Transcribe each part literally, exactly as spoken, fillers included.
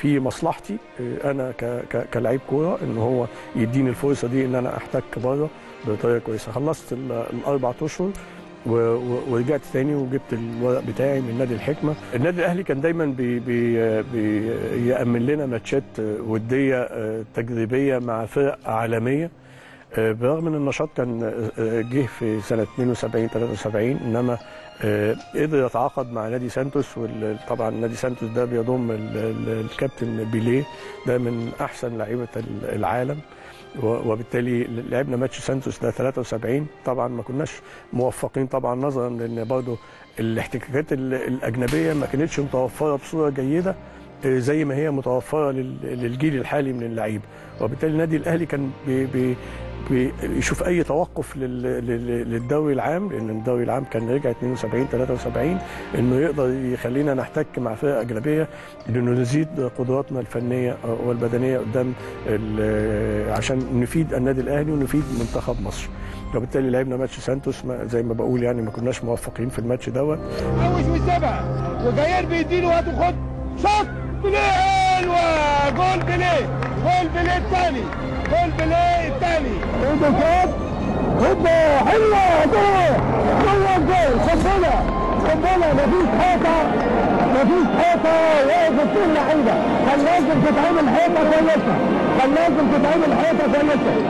في مصلحتي انا كلاعب كوره ان هو يديني الفرصه دي ان انا احتك بره بطريقه كويسه. خلصت الاربع اشهر ورجعت تاني وجبت الورق بتاعي من نادي الحكمه. النادي الاهلي كان دايما بي بي بيأمن لنا ماتشات وديه تجريبيه مع فرق عالميه، برغم ان النشاط كان جه في سنه اثنين وسبعين ثلاثة وسبعين، انما قدر يتعاقد مع نادي سانتوس. وطبعا نادي سانتوس ده بيضم الكابتن بيليه، ده من احسن لعيبه العالم، وبالتالي لعبنا ماتش سانتوس ده ثلاثة وسبعين. طبعا ما كناش موفقين طبعا نظرا لان برضه الاحتكاكات الاجنبيه ما كانتش متوفره بصوره جيده زي ما هي متوفره للجيل الحالي من اللعيبه، وبالتالي النادي الاهلي كان بي بي بيشوف اي توقف للدوري العام، لان الدوري العام كان رجع اثنين وسبعين ثلاثة وسبعين، انه يقدر يخلينا نحتك مع فرق اجنبيه لانه نزيد قدراتنا الفنيه والبدنيه قدام عشان نفيد النادي الاهلي ونفيد منتخب مصر. وبالتالي لعبنا ماتش سانتوس زي ما بقول يعني ما كناش موفقين في الماتش دوت. عوش وسبع وجاير بيديله وهتاخد شوط حلوه، جول بيليه، جول بيليه الثاني، جول بيليه الثاني. ايده شوط هوبا حلوه جول جوه الجول. قنبله قنبله، مفيش حيطه مفيش حيطه، واقف كل لعيبه. كان لازم تتعمل حيطه كويسه، كان لازم تتعمل حيطه كويسه.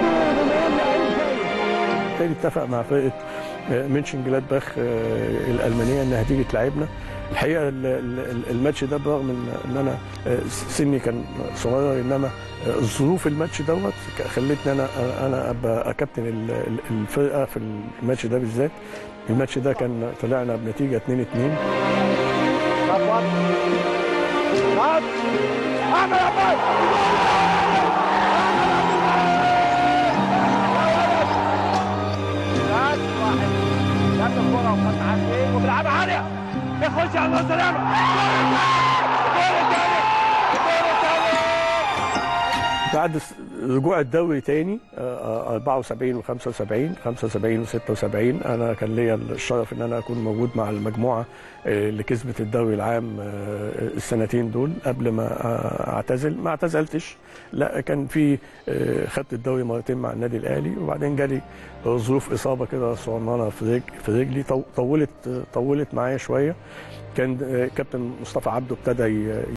بالتالي اتفق مع فرقه مينشن جلادباخ الالمانيه انها تيجي تلعبنا. الحقيقه الماتش ده برغم ان انا سني كان صغير، انما ظروف الماتش دوت خلتني انا انا ابقى كابتن الفرقه في الماتش ده بالذات. الماتش ده كان طلعنا بنتيجه اثنين اثنين. وبيلعبها عاليه يخش على السلامه. بعد رجوع الدوري تاني أربعة وسبعين وخمسة وسبعين خمسة وسبعين وستة وسبعين، انا كان ليا الشرف ان انا اكون موجود مع المجموعه اللي كسبت الدوري العام السنتين دول قبل ما اعتزل. ما اعتزلتش، لا كان في خدت الدوري مرتين مع النادي الاهلي، وبعدين جالي ظروف اصابه كده صغننه في رجلي في رجلي طولت طولت معايا شويه. كان كابتن مصطفى عبده ابتدى